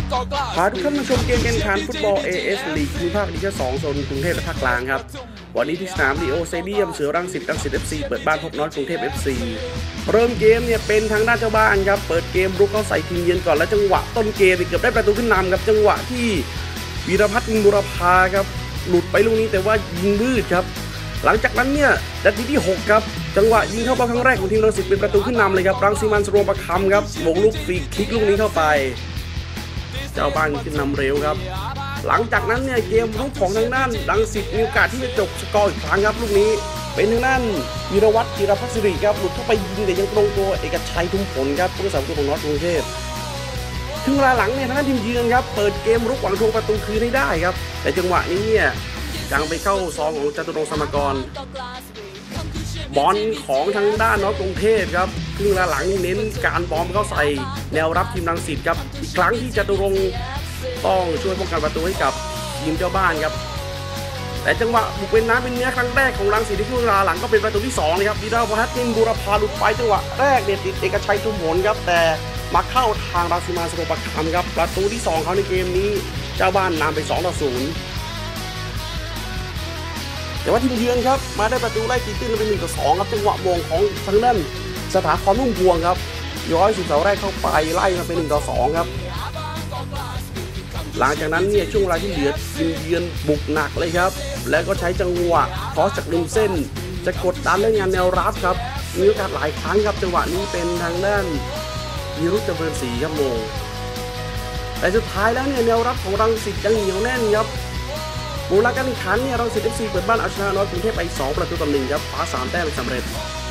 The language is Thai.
พาทุกท่านมาชมเกมแข่งขันฟุตบอล AS ลีกภูมิภาคดิวิชั่น2โซนกรุงเทพและภาคกลางครับวันนี้ที่สนามลีโอสเตเดียมเสือรังสิต FC เปิดบ้านพบน้อยกรุงเทพ FC เริ่มเกมเนี่ยเป็นทางด้านเจ้าบ้านครับเปิดเกมรุกเข้าใส่ทีมเยือนก่อนและจังหวะต้นเกมเกือบได้ประตูขึ้นนำครับจังหวะที่วีรพัฒน์บุรพาครับหลุดไปลูกนี้แต่ว่ายิงมืดครับหลังจากนั้นเนี่ยนาทีที่6ครับจังหวะยิงเข้าบอลครั้งแรกของทีมรังสิตเป็นประตูขึ้นนำเลยครับรังสีมันสรวงประคำครับมงลูกฟรีคิกลูกนี้เข้าไปเจ้าบ้านขึ้นนำเร็วครับหลังจากนั้นเนี่ยเกมรุกของทางด้านรังสิตมีโอกาสที่จะจบสกอร์อีกครั้งครับลูกนี้เป็นทางด้านวีรวัฒน์ธีรพักดิ์สิริครับหลุดเข้าไปยิงแต่ยังตรงตัวเอกชัยทุ่มผลครับผู้รักษาประตูของน็อตกรุงเทพถึงเวลาหลังเนี่ยทางด้านทีมเยือนครับเปิดเกมรุกหวังทวงประตูคืนให้ได้ครับแต่จังหวะนี้เนี่ยยังไปเข้าซองของจตุรงค์สมกรบอลของทางด้านน็อตกรุงเทพครับครึ่งหลังเน้นการบอมเข้าใส่แนวรับทีมรังสิตครับอีกครั้งที่จตุรงค์ต้องช่วยป้องกันประตูให้กับทีมเจ้าบ้านครับแต่จังหวะบุกเป็นน้ำเป็นเนื้อครั้งแรกของรังสิตในช่วงเวลาหลังก็เป็นประตูที่2นะครับวีรพัฒน์บุรพาหลุดไปจังหวะแรกเนี่ยติดเอกชัยทุ่มผลครับแต่มาเข้าทางรังสีมันสรวงประคำครับประตูที่2เขาในเกมนี้เจ้าบ้านนำไป2-0แต่ว่าทีมเยือนครับมาได้ประตูไล่ตีตื้นเป็น1-2ครับจังหวะมงของทางด้านสถาพรนุ่มพวงครับย้อยสุดเสาแรกเข้าไปไล่มาเป็น1-2ครับหลังจากนั้นเนี่ยช่วงเวลาที่เหลือทีมเยือนบุกหนักเลยครับแล้วก็ใช้จังหวะคอสจากริมเส้นจะกดดันเล่นงานแนวรับครับมีโอกาสหลายครั้งครับจังหวะนี้เป็นทางด้านวิรุธเจริญศรีครับโมงแต่สุดท้ายแล้วเนี่ยแนวรับของรังสิตยังเหนียวแน่นครับมูลการแข่งขันเนี่ยรังสิต FC เปิดบ้านเอาชนะน็อตกรุงเทพไป2-1ครับคว้า3 แต้มสำเร็จ